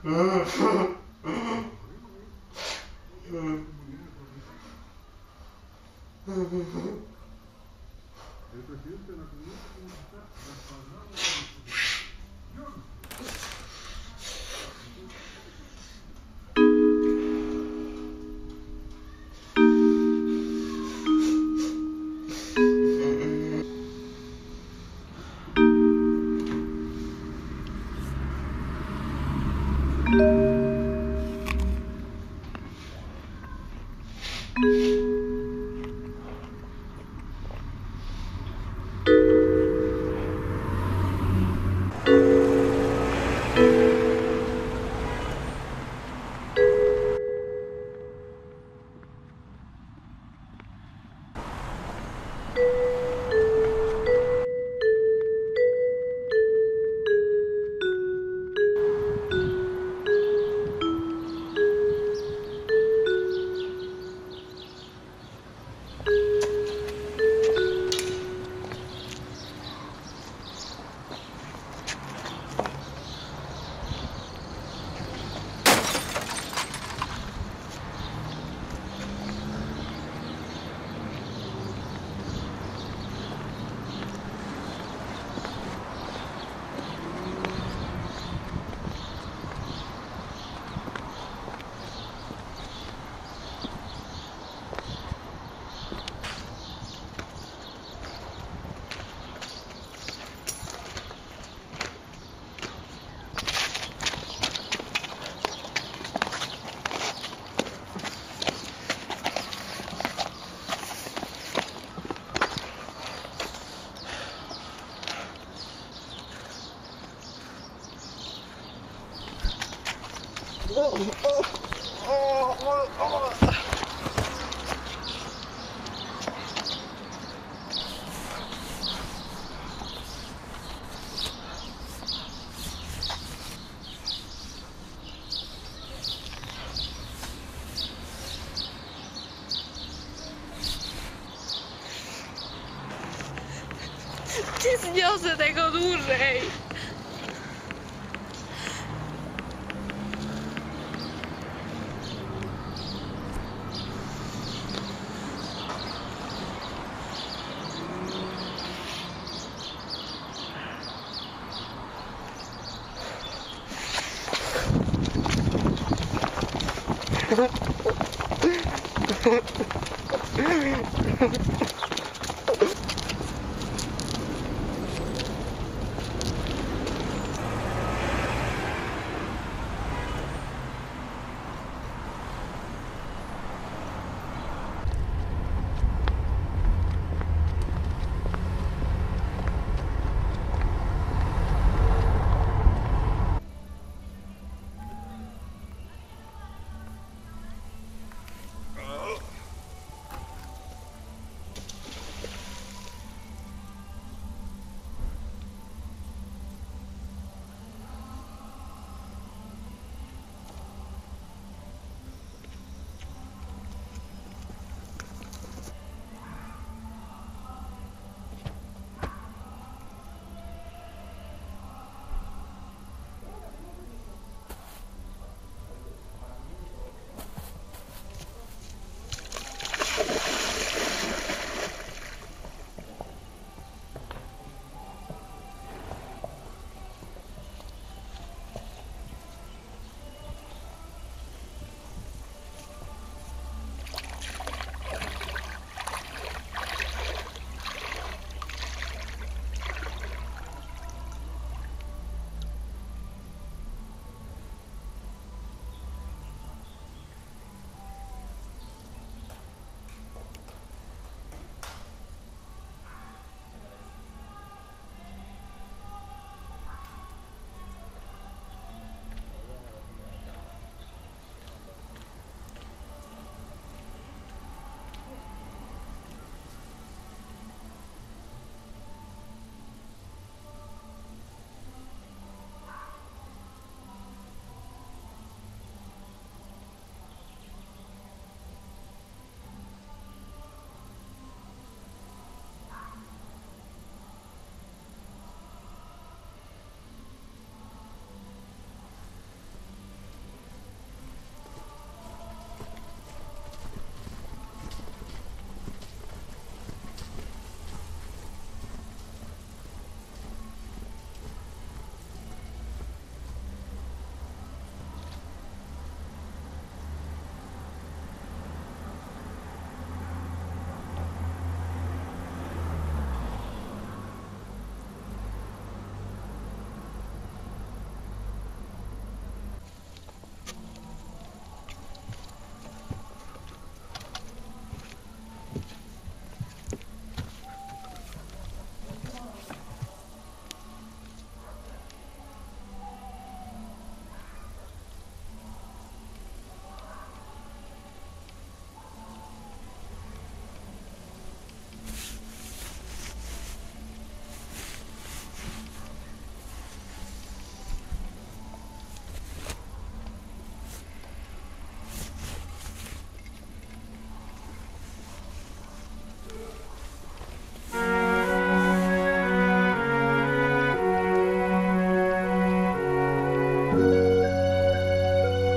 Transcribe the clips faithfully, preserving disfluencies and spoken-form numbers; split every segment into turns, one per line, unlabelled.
Nie zniosę tego dłużej.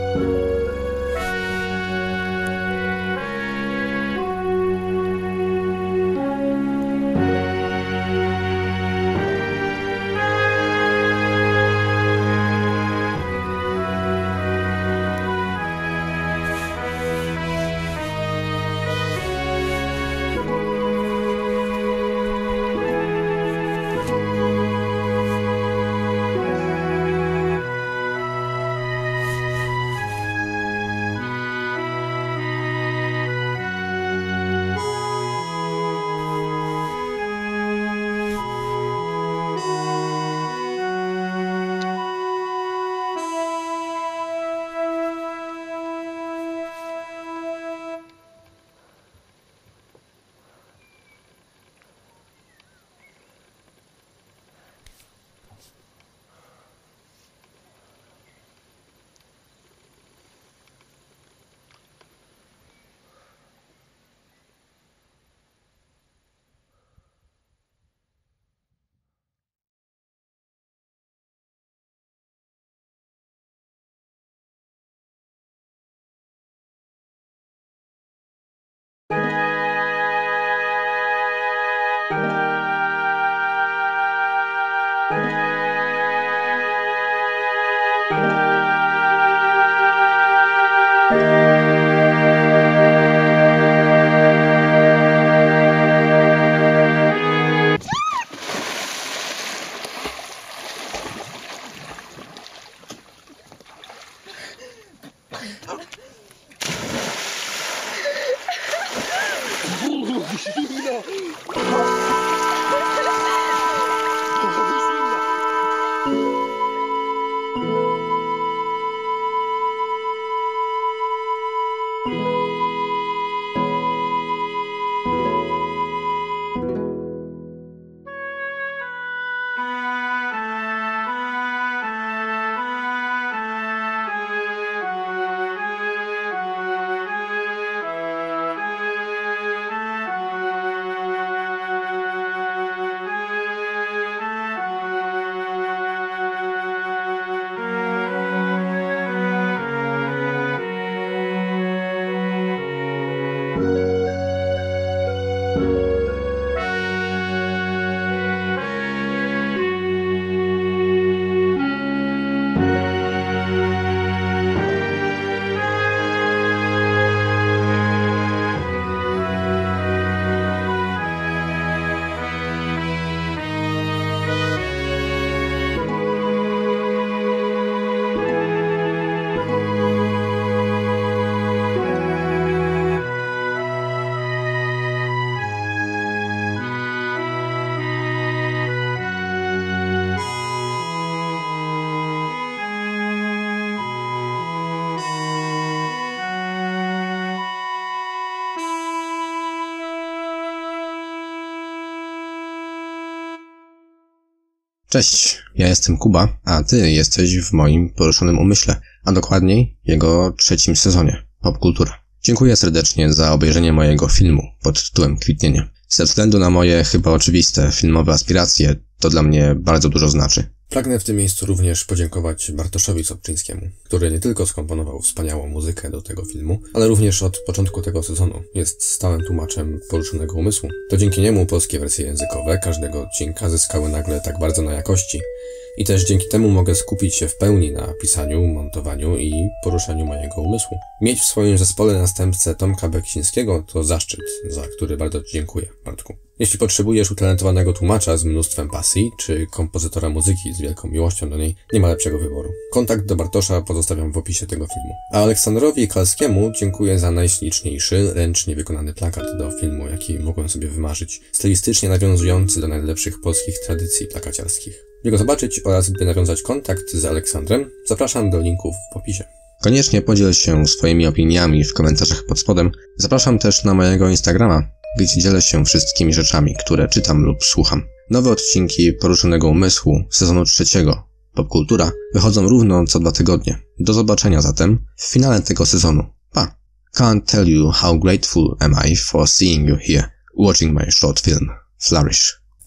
Cześć, ja jestem Kuba, a ty jesteś w moim poruszonym umyśle, a dokładniej jego trzecim sezonie, Popkultura. Dziękuję serdecznie za obejrzenie mojego filmu pod tytułem Kwitnienie. Ze względu na moje chyba oczywiste filmowe aspiracje, to dla mnie bardzo dużo znaczy. Pragnę w tym miejscu również podziękować Bartoszowi Sobczyńskiemu, który nie tylko skomponował wspaniałą muzykę do tego filmu, ale również od początku tego sezonu jest stałym tłumaczem Poruszonego Umysłu. To dzięki niemu polskie wersje językowe każdego odcinka zyskały nagle tak bardzo na jakości i też dzięki temu mogę skupić się w pełni na pisaniu, montowaniu i poruszaniu mojego umysłu. Mieć w swoim zespole następcę Tomka Beksińskiego to zaszczyt, za który bardzo Ci dziękuję, Bartku. Jeśli potrzebujesz utalentowanego tłumacza z mnóstwem pasji, czy kompozytora muzyki z wielką miłością do niej, nie ma lepszego wyboru. Kontakt do Bartosza pozostawiam w opisie tego filmu. A Aleksandrowi Kalskiemu dziękuję za najśliczniejszy, ręcznie wykonany plakat do filmu, jaki mogłem sobie wymarzyć, stylistycznie nawiązujący do najlepszych polskich tradycji plakaciarskich. By go zobaczyć oraz by nawiązać kontakt z Aleksandrem, zapraszam do linków w opisie. Koniecznie podziel się swoimi opiniami w komentarzach pod spodem. Zapraszam też na mojego Instagrama, gdzie dzielę się wszystkimi rzeczami, które czytam lub słucham. Nowe odcinki Poruszonego Umysłu sezonu trzeciego Popkultura wychodzą równo co dwa tygodnie. Do zobaczenia zatem w finale tego sezonu. Pa! Can't tell you how grateful am I for seeing you here, watching my short film, Flourish.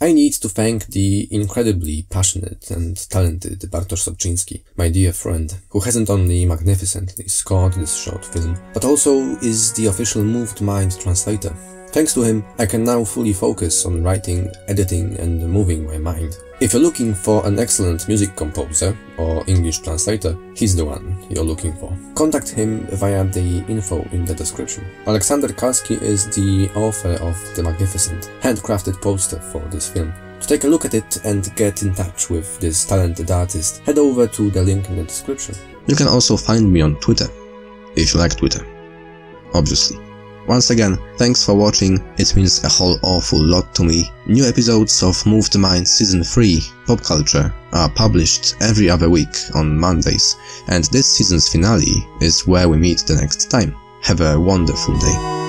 I need to thank the incredibly passionate and talented Bartosz Sobczyński, my dear friend, who hasn't only magnificently scored this short film, but also is the official Moved Mind translator. Thanks to him, I can now fully focus on writing, editing and moving my mind. If you're looking for an excellent music composer or English translator, he's the one you're looking for. Contact him via the info in the description. Aleksander Karski is the author of the magnificent, handcrafted poster for this film. To take a look at it and get in touch with this talented artist, head over to the link in the description.
You can also find me on Twitter, if you like Twitter. Obviously. Once again, thanks for watching, it means a whole awful lot to me. New episodes of Moved Mind Season three, Pop Culture, are published every other week on Mondays, and this season's finale is where we meet the next time. Have a wonderful day.